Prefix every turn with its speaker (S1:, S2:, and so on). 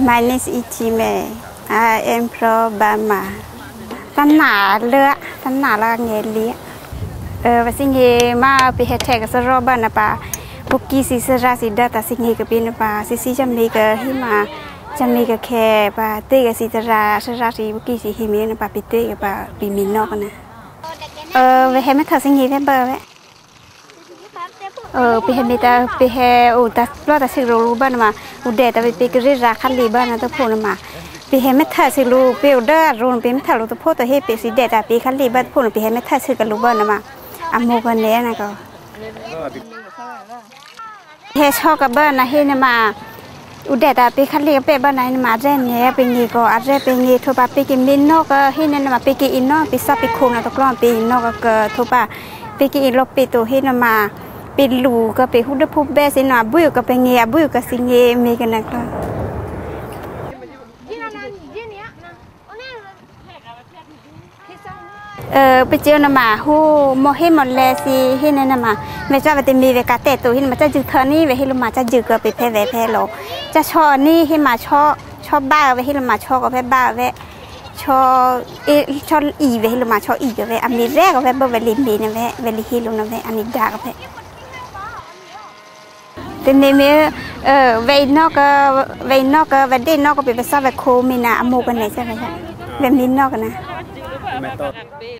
S1: My name is Ichime. I am from Burma. ตั้งหนาเลือตั้งหนาละเงี้ยเลี้ยว่าสิ่งนี้มาไปเฮ็ดแทกสรบ้านนะป่าปุกกี้สิสราสิดาแต่สิ่งนี้ก็เป็นนะป่าสิจำมีก็หิมาจำมีก็แค่ป่าเตะก็สิสราสิปุกกี้สิหิมีนะป่าไปเตะก็ป่าไปมีนอกนะไปเฮ็ดไม่ทันสิ่งนี้ได้เบอร์ไว้ไปเฮ็ดไม่ได้ไปเฮ็ดแต่รอแต่สิ่งรู้บ้านมาเด็ดแต่ไปกรีดราคันลีบ้านนะต้องพูดมาปีเฮไม่ทันสิลูกปีอุดรรูนปีไม่ทันลูกตัวพ่อตัวเฮปีสิเด็ดแต่ปีขันลีบ้านพูดปีเฮไม่ทันสิกันลูกบ้านนะมาอามูกันเนี้ยนะก็เฮชอบกับบ้านนะเฮเนี่ยมาอุดเด็ดแต่ปีขันลีก็เป็นบ้านไหนมาเร่นเนี้ยปีนี้ก็อาจจะปีนี้ทั่วไปปีกินมินนก็เฮเนี่ยมาปีกินอินนปีซับปีคูนะตะกร้อนปีอินนก็เกิดทั่วไปปีกินลบปีตัวเฮเนี่ยมาปีลูก็ปีหุ่นพูเบสินะบุยก็เป็นเงี้ยบุยก็สิเงี้ยมีกันนะครับไปเจอหน้ามาหูโมเฮมอนเลสิเฮนั่นมาไม่ชอบไปตีมีเวกาเตตัวเฮมันจะจึกเธอนี่เวฮิลมาจะจึกไปแพ้โลจะชอนี่เฮมาชอบบ้าเวฮิลมาชอบกับแพ้บ้าเวชออีเวฮิลมาชออีกับเวอันนี้แรกกับแพ้เบอร์เวลิมีนะเวลิฮิลนะเวอันนี้ด่ากับแพ้แต่ในเมื่อเวนอกก็เวนนอกก็เป็นภาษาเวโคมินาอโมกันไหนใช่ไหมใช่เวมินนอกกันนะ